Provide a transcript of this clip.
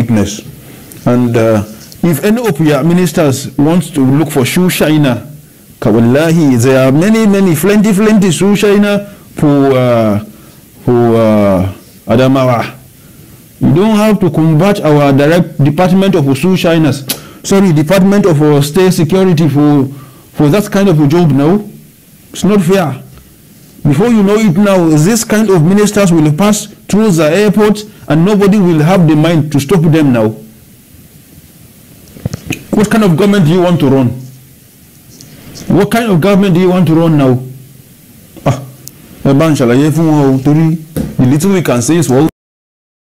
weakness. And if any of your ministers wants to look for shoe shiner, wallahi, there are many, plenty shoe shiner for Adamawa. You don't have to convert our direct department of shoe shiners, Department of State Security for that kind of a job now. It's not fair. Before you know it now, this kind of ministers will pass through the airport and nobody will have the mind to stop them now. What kind of government do you want to run? What kind of government do you want to run now? The little we can say is, well,